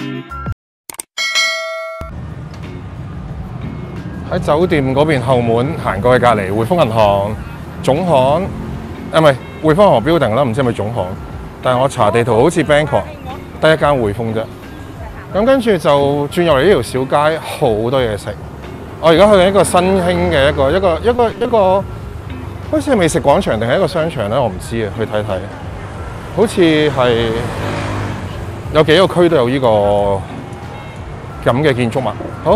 喺酒店嗰邊後門行過去隔離匯豐銀行總行，唔係匯豐銀行 building 啦，唔知係咪總行？但係我查地圖好似 Bangkok 得一間匯豐啫。咁跟住就轉入嚟呢條小街，好多嘢食。我而家去緊一個新興嘅一個，好似係美食廣場定係一個商場咧，我唔知啊，去睇睇。好似係有幾個區都有呢個咁嘅建築物。好。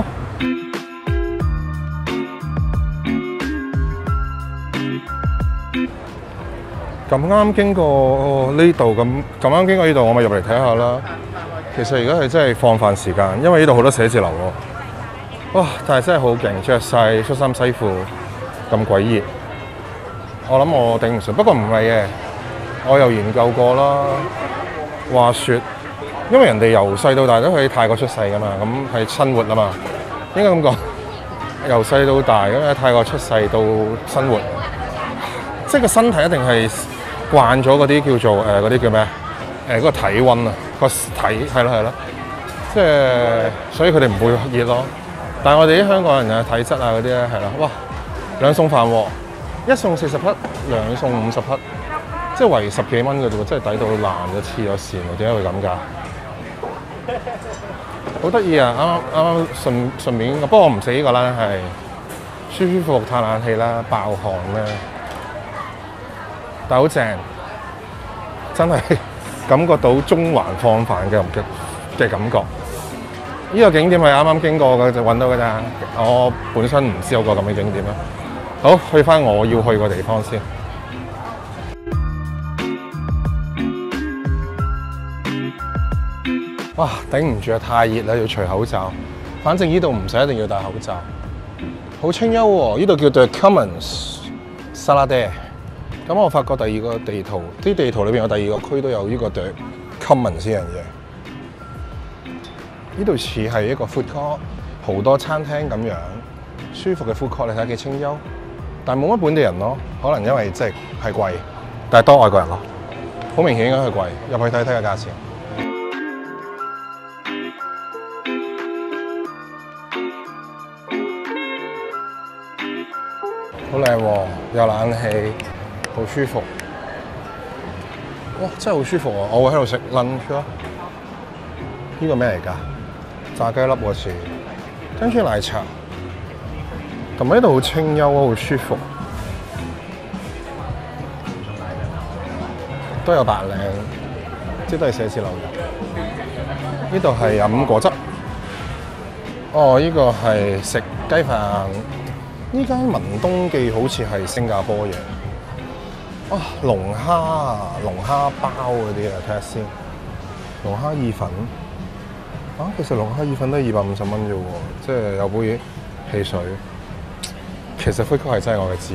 咁啱經過呢度，咁啱經過呢度，我咪入嚟睇下啦。其實而家係真係放飯時間，因為呢度好多寫字樓喎。哇！但係真係好勁，着晒恤衫西褲，咁鬼熱。我諗我頂唔順，不過唔係嘅，我又研究過啦。話説，因為人哋由細到大都喺泰國出世㗎嘛，咁係生活啊嘛，應該咁講。由細到大咁喺泰國出世到生活，即係個身體一定係慣咗嗰啲叫做嗰啲叫咩嗰個體温啊，個體係咯，即係所以佢哋唔會熱咯。但係我哋啲香港人嘅體質啊嗰啲咧係啦，哇兩餸飯喎，一餸40匹，兩餸50匹，即係為10幾蚊嘅啫喎，真係抵到爛咗黐咗線喎，點解會咁㗎？好得意啊！啱順便，不過我唔食呢個啦，係舒舒服服嘆冷氣啦，爆汗咧。但好正，真係感覺到中環放飯嘅感覺。呢個景點係啱啱經過嘅就揾到㗎咋，我本身唔知有個咁嘅景點啦。好，去返我要去個地方先。哇！頂唔住啊，太熱啦，要除口罩。反正呢度唔使一定要戴口罩，好清幽喎。呢度叫做 Commons Salade。咁我發覺第二個地圖，啲地圖裏邊有第二個區都有呢個 The Commons 呢樣嘢。呢度似係一個 food court， 好多餐廳咁樣，舒服嘅 food court， 你睇幾清幽。但係冇乜本地人咯，可能因為即係貴，但係多外國人咯。好明顯應該係貴，入去睇睇個價錢。好靚喎，有冷氣，好舒服。哇，真係好舒服啊！我會喺度食 lunch 咯。呢個咩嚟㗎？炸雞粒喎似，跟住奶茶，同埋呢度好清幽啊，好舒服。都有白領，即都係寫字樓嘅。呢度係飲果汁。哦，呢個係食雞飯。呢間文東記好似係新加坡嘢。啊，龍蝦包嗰啲啊，睇下先。龍蝦意粉。啊，其實龍蝦意粉都係250蚊啫喎，即係有杯汽水。其實灰曲係真係我嘅摯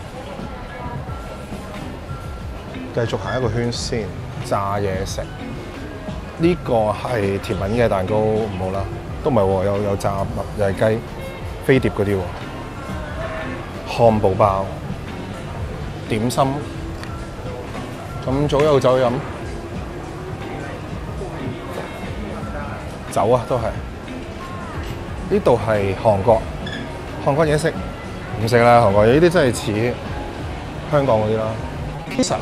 愛。繼續行一個圈先，炸嘢食。呢個係甜品嘅蛋糕，唔好啦，都唔係喎，有炸物，又係雞飛碟嗰啲喎。漢堡包、點心，咁早有酒飲，酒啊都係。呢度係韓國嘢食，唔食啦，韓國嘢呢啲真係似香港嗰啲啦。Pizza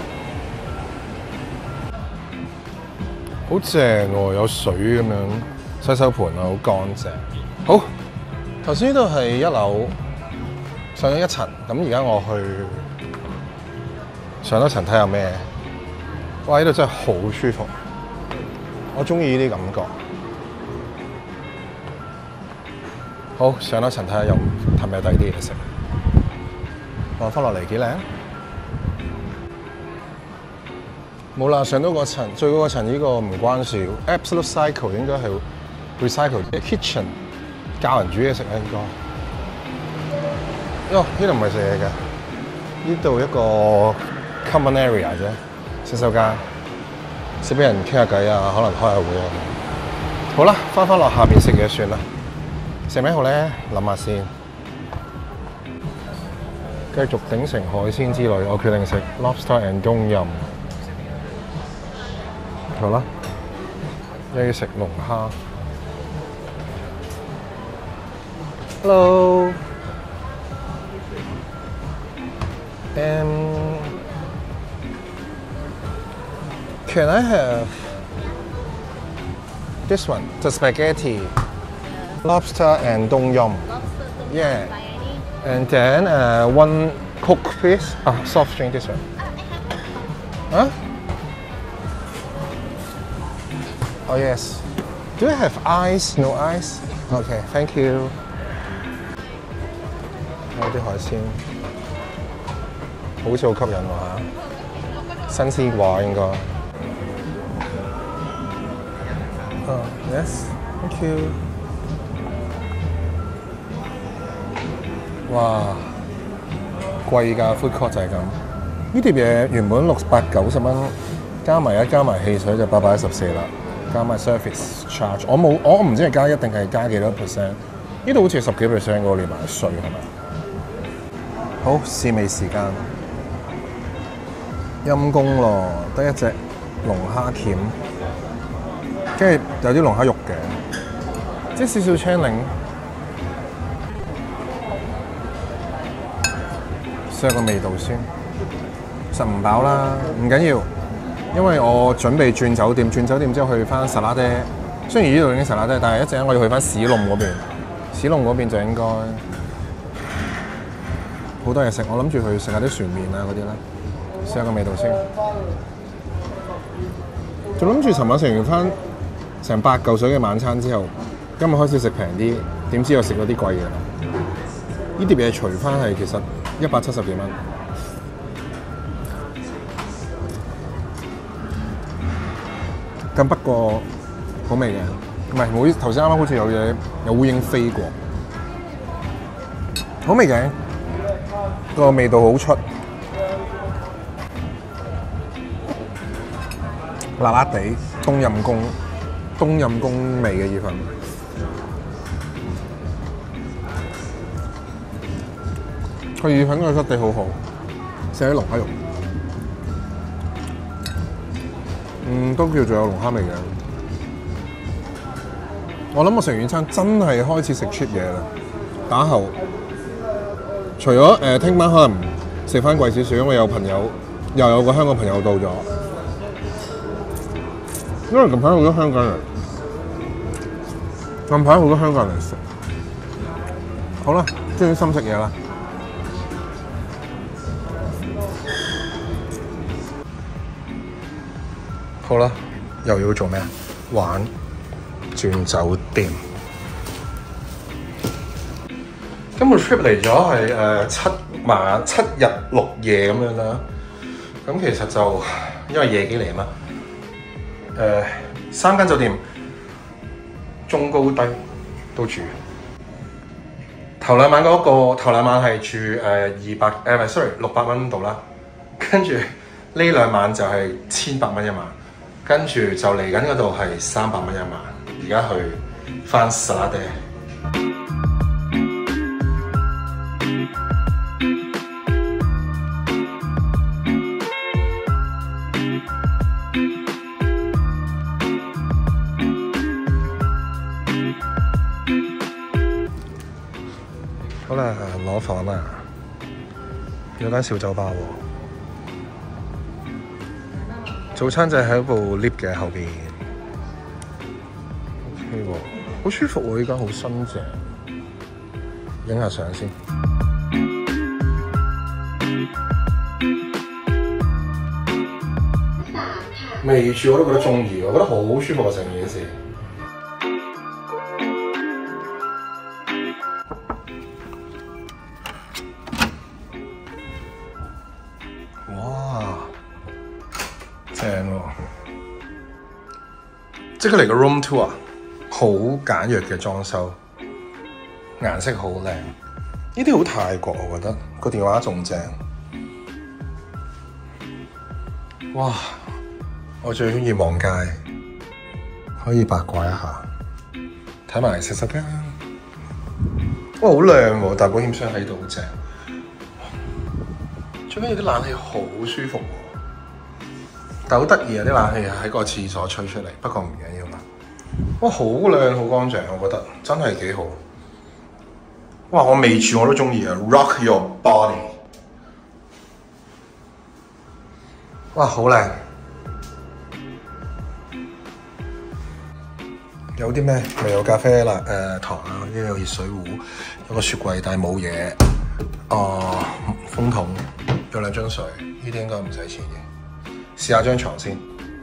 好正喎，有水咁樣，洗手盤啊，好乾淨。好，頭先呢度係1樓。上咗1層，咁而家我去上多層睇下咩？哇！呢度真係好舒服，我中意呢啲感覺。好，上多層睇下有係咪第啲嘢食。望翻落嚟幾靚？冇啦，上到嗰層，最高嗰層呢個唔關事。Absolute Cycle 應該係 recycle kitchen， 教人煮嘢食啊應該。喲，呢度唔係食嘢嘅，呢度一個 common area 啫，洗手間，識俾人傾下偈啊，可能開下會啊。好啦，翻落下邊食嘢算啦。食咩好咧？諗下先。繼續鼎城海鮮之旅，我決定食 lobster and 冬蔭。好啦，又要食龍蝦。 Hello. Can I have this one, the spaghetti, lobster and tom yum? Yeah. And then one Coke, please. Soft drink, this one. Huh? Oh yes. Do you have ice? No ice? Okay, thank you. 有啲海鮮，好似好吸引喎嚇，新鮮啩應該。Yes, thank you. 哇，貴㗎 food court 就係咁。呢碟嘢原本690蚊，加埋汽水就814啦，加埋 service charge。我唔知係加一定係加幾多 percent。呢度好似10幾 percent 嗰個連埋稅係咪？好，試味時間。陰公咯，得一隻龍蝦鉗，跟住有啲龍蝦肉嘅，即係少少青檸。試下個味道先，實唔飽啦，唔緊要，因為我準備轉酒店，轉酒店之後去翻實拉爹。雖然呢度已經實拉爹，但係一陣間我要去翻史隆嗰邊，史隆嗰邊就應該好多嘢食。我諗住去食下啲船麵啊嗰啲啦，試下個味道先。仲諗住尋晚食完翻成8嚿水嘅晚餐之後，今日開始食平啲，點知又食咗啲貴嘢啦。呢碟嘢除翻係其實170幾蚊，咁不過好味嘅，唔係冇頭先啱啱好似有烏蠅飛過，好味嘅，個味道好出，辣辣地，冬陰功味嘅意粉。佢意粉嘅質地好好，食啲龍蝦肉，都叫做有龍蝦味嘅。我諗我食完餐真係開始食 cheap 嘢啦。打後，除咗聽晚可能食翻貴少少，因為有朋友又有個香港朋友到咗，因為近排好多香港人，嚟食。好啦，專心食嘢啦。好啦，又要做咩？玩轉酒店。今日 trip 嚟咗係7日6夜咁樣啦。咁其實就因為夜機嚟啊嘛。3間酒店，中高低都住。頭兩晚係住600蚊度啦，跟住呢2晚就係1800蚊一晚。跟住就嚟緊嗰度係300蚊一晚，而家去翻實拉爹。好啦，攞房啦，有間小酒吧喎。早餐就喺部 lift 嘅後邊 ，OK 喎，好舒服喎！呢間好新淨，影下相先。未住我都覺得中意，我覺得好舒服啊！成件事。正喎，即刻嚟個 room tour，好簡約嘅裝修，顏色好靚，呢啲好泰國我覺得，個電話仲正，哇！我最中意望街，可以八卦一下，睇埋食間，哇！好靚喎，大保險箱喺度好正，最緊要啲冷氣好舒服喎。但好得意啊！啲冷氣喺個廁所吹出嚟，不過唔緊要啦。哇，好靚好乾淨，我覺得真係幾好。 哇！我未住我都中意啊 ，Rock Your Body。哇，好靚！有啲咩？咪有咖啡啦，糖啊，呢度有熱水壺，有個雪櫃，但係冇嘢。風筒，有2樽水，呢啲應該唔使錢嘅。試下張床先。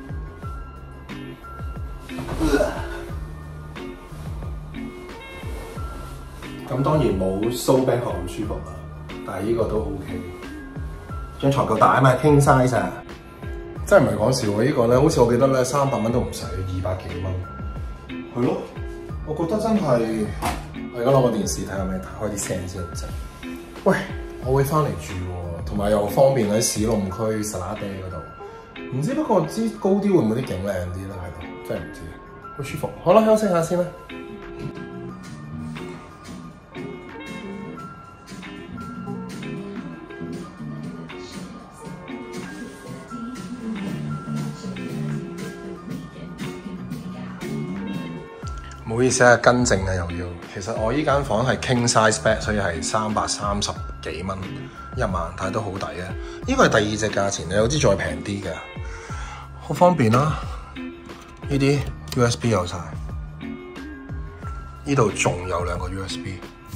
咁當然冇蘇 Bangkok 咁舒服啦，但係呢個都 OK。張床夠大啊嘛 ，king size 啊！真係唔係講笑喎，呢個咧好似我記得咧300蚊都唔使，200幾蚊。係咯，我覺得真係。我而家攞個電視睇下咪開啲聲先唔使。喂，我會翻嚟住喎，同埋又方便喺市龍區實打地嗰度。唔知不過知高啲會唔會啲景靚啲咧喺度，真係唔知。好舒服。好啦，休息下先啦。唔好意思啊，更正啊又要。其實我依間房係 king size bed， 所以係330幾蚊1晚，但係都好抵啊！呢個係第2隻價錢，你有啲再平啲嘅，好方便啦。呢啲 USB 有晒，呢度仲有2個 USB。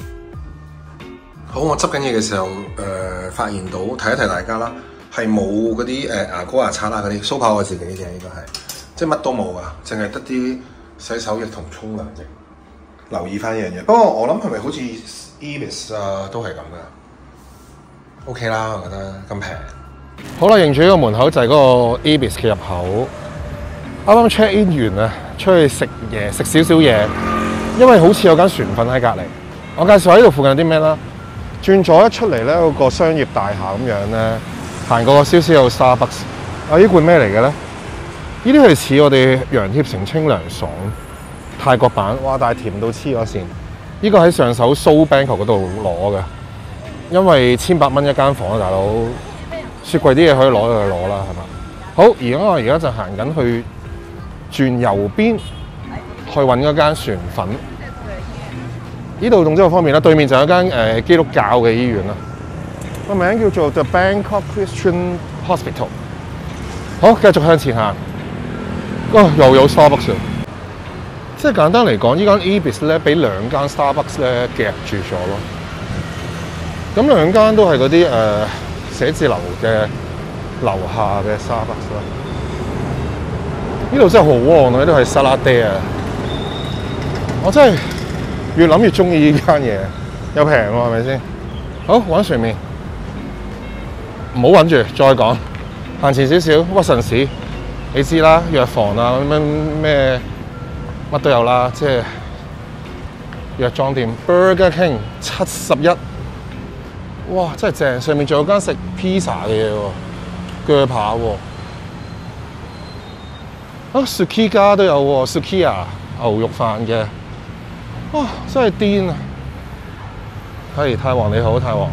好，我執緊嘢嘅時候，發現到提一提大家啦，係冇嗰啲牙膏牙刷啊嗰啲，蘇跑我自己嘅應該係，即係乜都冇啊，淨係得啲洗手液同沖涼液，留意翻呢樣嘢。不過我諗係咪好似 Ibis 啊都係咁噶 ？OK 啦，我覺得咁平。好啦，認住呢個門口就係嗰個 Ibis 嘅入口。啱啱 check in 完啊，出去食嘢，食少少嘢，因為好似有間船粉喺隔離。我介紹下呢度附近有啲咩啦。轉左一出嚟咧，有個商業大廈咁樣咧，行過少少有 Starbucks。呢罐咩嚟嘅咧？呢啲係似我哋楊協成清涼爽泰國版，哇！但係甜到黐咗線。呢個喺上手蘇 Bangkok 嗰度攞嘅，因為1800蚊一間房啊，大佬。雪櫃啲嘢可以攞就攞啦，係嘛？好，我而家就行緊去轉右邊，去揾嗰間船粉。呢度總之好方便啦，對面就有一間基督教嘅醫院啦，個名叫做 The Bangkok Christian Hospital。好，繼續向前行。又有 Starbucks， 即係簡單嚟講，呢間 Ibis 咧俾2間 Starbucks 咧夾住咗咯。咁2間都係嗰啲寫字樓嘅樓下嘅 Starbucks 啦。呢度真係好旺啊！呢度係沙拉爹啊！我真係越諗越中意呢間嘢，又平喎，係咪先？好，揾上面，唔好揾住，再講。行前少少，屈臣氏。你知啦，藥房啊，咩乜都有啦，即係藥妝店。Burger King 71，哇，真係正！上面仲有間食 pizza 嘅嘢喎，鋸扒喎。Sukiya 都有喎 ，Sukiya 牛肉飯嘅，哇，真係癲啊！係太皇你好，太皇。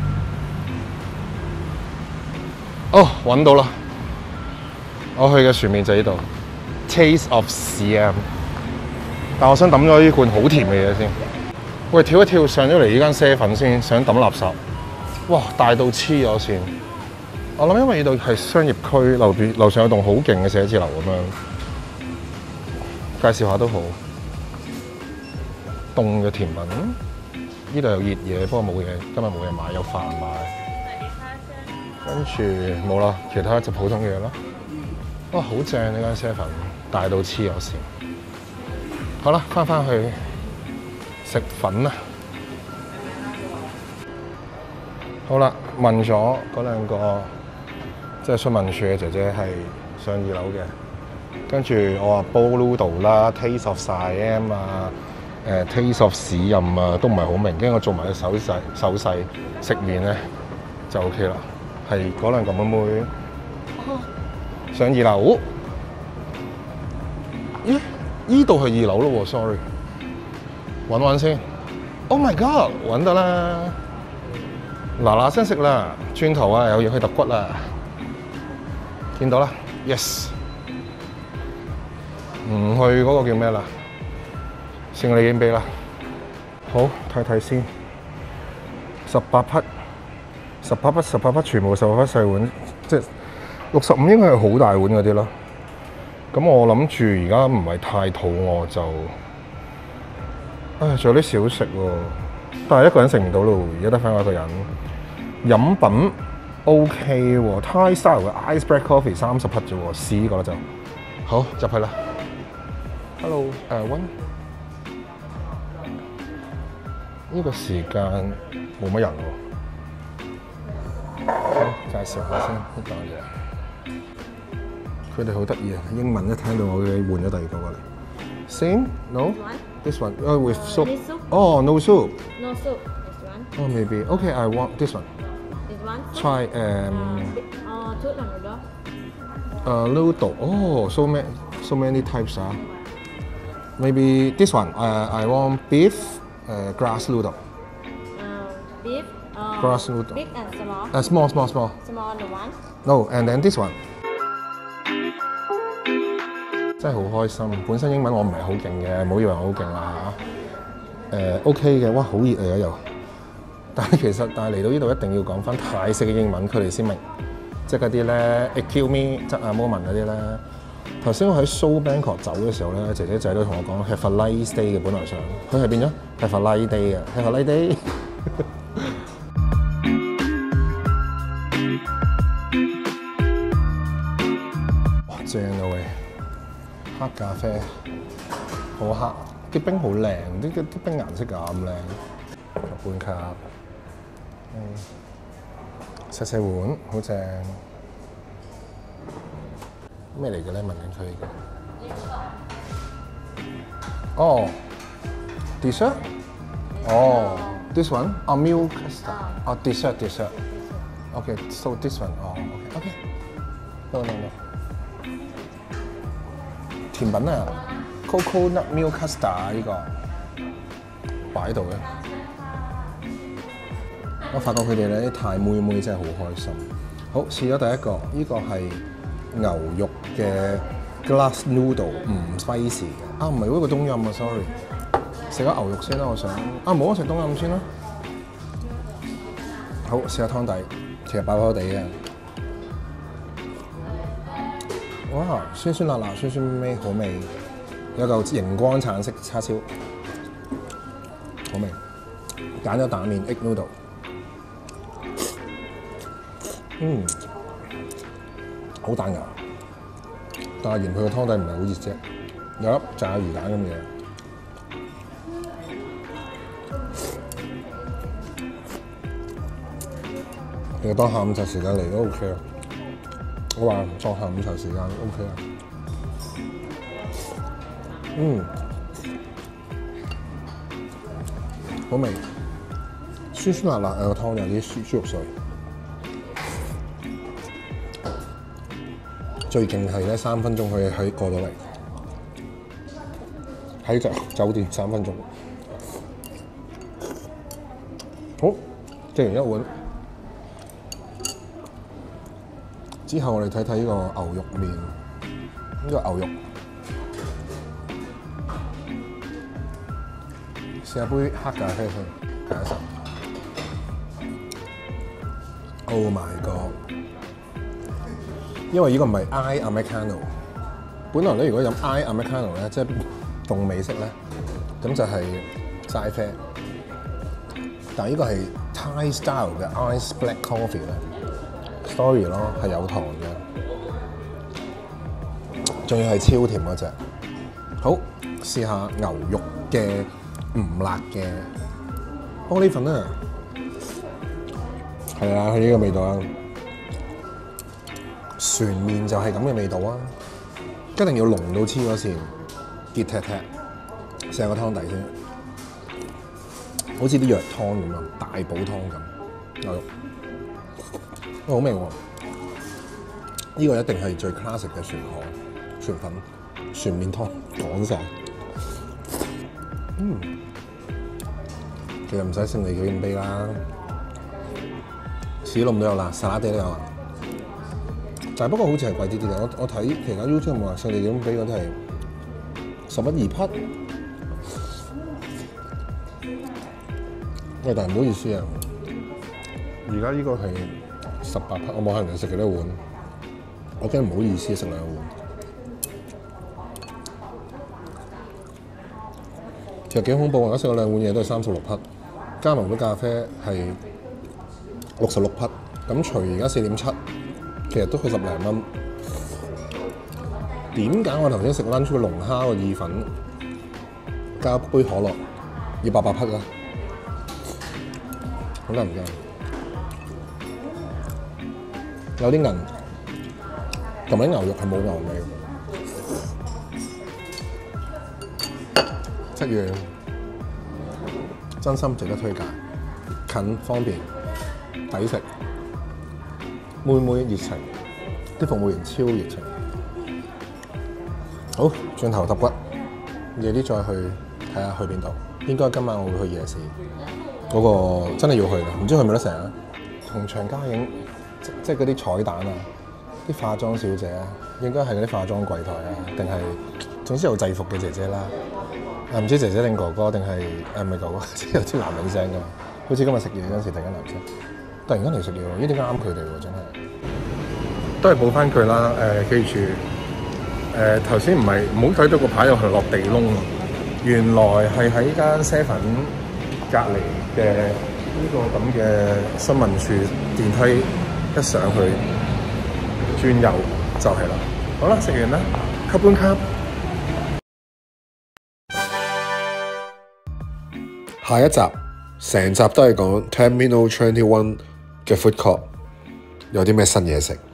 揾到啦！我去嘅船面就喺呢度 ，Taste of Siam。但我想抌咗呢罐好甜嘅嘢先。喂，跳一跳上咗嚟呢間啡粉先，想抌垃圾。哇，大到黐咗線！我諗因為呢度係商業區，樓上有棟好勁嘅寫字樓咁樣，介紹下都好。凍嘅甜品，呢度有熱嘢，不過冇嘢，今日冇嘢買，有飯買。跟住冇啦，其他就普通嘢咯。哇，好正呢間啡粉，大到黐咗線。好啦，翻去食粉啦。好啦，問咗嗰2個即係詢問處嘅姐姐係上2樓嘅，跟住我話煲 noodle 啦 ，Taste of Siam 啊，Taste of Siam啊，都唔係好明，跟住我做埋個手勢食麵咧就 OK 啦。係嗰2個妹妹上2樓。咦？依度係2樓咯喎 ，sorry。揾先。Oh my god！ 揾得啦。嗱聲食啦，轉頭啊，又要去揼骨啦。見到啦 ，yes。唔去嗰個叫咩啦？勝利影碑啦。好，睇睇先。 18匹全部18匹細碗，即係65應該係好大碗嗰啲咯。咁我諗住而家唔係太肚餓就，仲有啲小食喎，但係一個人食唔到咯，而家得翻我一個人。飲品 OK 喎，Thai style 嘅 ice black coffee 30匹啫喎，試呢個啦就。好，入去啦。Hello， 溫。呢個時間冇乜人喎。好，介紹下先呢檔嘢。佢哋好得意啊！英文一聽到我嘅換咗第二個過嚟。Same? No? This one? Oh, with soup. Oh, no soup. No soup. This one. Oh, maybe. Okay, I want this one. This one. Try Two noodle. noodle. Oh, so many types. Maybe this one. I want beef, grass noodle. Beef. Grass noodle. Big and small. Small. Small the one. No, and then this one. 真係好開心，本身英文我唔係好勁嘅，唔好以為我好勁啦嚇。OK 嘅，哇好熱嚟啊又！但係嚟到呢度一定要講翻泰式嘅英文，佢哋先明。即係嗰啲咧 ，excuse me， 即係 moment 嗰啲咧。頭先我喺 Seoul Bangkok 走嘅時候咧，姐姐仔都同我講 Have a nice day 嘅，本來想佢係變咗 Have a nice day 嘅 ，Have a nice day 。哇，正啊喂！黑咖啡好黑，啲冰好靚，啲冰顏色咁靚。半卡，細碗好正。咩嚟嘅咧？問緊佢嘅。哦 ，dessert。哦 ，this one， 啊 milk custard， 啊 dessert。Okay, so this one， 哦 ，OK，no。甜品啊 ，coconut milk custard 呢個擺喺度嘅。我發覺佢哋咧啲泰妹妹真係好開心。好，試咗第一個，呢個係牛肉嘅 glass noodle， 唔 spicy 嘅。啊，唔係嗰個冬陰啊 ，sorry。食咗牛肉先啦，我想。啊，冇，我食冬陰先啦。好，試下湯底，其實飽飽地嘅。哇！酸辣辣，酸味好味，有嚿熒光橙色叉燒，好味。揀咗蛋麵 egg noodle， 好彈牙，但係嫌佢個湯底唔係好熱啫，有粒炸魚蛋咁嘅嘢。其實當下午茶時間嚟都 OK 啊。我話當下午茶時間 OK 啊。好味，酸辣辣，個湯有啲豬肉碎。最勁係咧3分鐘可以過到嚟，喺酒店3分鐘。好，食完一碗。之後我哋睇睇呢個牛肉麵，呢個牛肉，試下杯黑咖啡先，第一手。Oh my god！ 因為呢個唔係 I Americano， 本來咧如果飲 I Americano 咧，即係凍美式咧，咁就係齋啡。但係呢個係 Thai style 嘅 Ice Black Coffee 咧。Story 咯，係有糖嘅，仲要係超甜嗰隻。好，試下牛肉嘅唔辣嘅玻璃粉啊！係啊，係呢個味道啊！船麵就係咁嘅味道啊！一定要濃到黐咗線，結踢踢，成個湯底先，好似啲藥湯咁啊，大補湯咁牛肉。好味喎！呢個一定係最 classic 嘅船粉麵湯，講晒。其實唔使勝利紀念碑啦，史隆都有啦，沙拉爹都有啦。但係不過好似係貴啲啲嘅，我睇其他 YouTube 話勝利紀念碑嗰啲係11、2匹。喂，但係唔好意思啊。 而家呢個係18匹，我冇可能食幾多碗，我驚唔好意思食2碗。其實幾恐怖，我而家食咗2碗嘢都係36匹，加埋杯咖啡係66匹，咁除而家4.7，其實都係10零蚊。點解我頭先食 lunch 個龍蝦個意粉加杯可樂要800匹咧？好得唔得？有啲韌，同埋啲牛肉係冇牛味，質軟，真心值得推介。近方便，抵食，妹妹熱情，啲服務員超熱情。好，轉頭揼骨，夜啲再去睇下去邊度。應該今晚我會去夜市，嗰個真係要去啦，唔知去唔去得成啊？同場加映，即係嗰啲彩蛋啊，啲化妝小姐啊，應該係嗰啲化妝櫃台啊，定係總之有制服嘅姐姐啦。唔知姐姐定哥哥定係唔係哥哥，即係有啲男人聲㗎嘛。好似今日食嘢嗰陣時，突然間男聲，突然間嚟食嘢喎，呢啲啱佢哋喎，真係。都係補翻佢啦，記住，頭先唔好睇到個牌又係落地窿，原來係喺間 7隔離嘅呢個咁嘅新聞處電梯一上去轉右就係啦。好啦，食完啦，吸半吸。下一集成集都係講 Terminal 21嘅 food court 有啲咩新嘢食。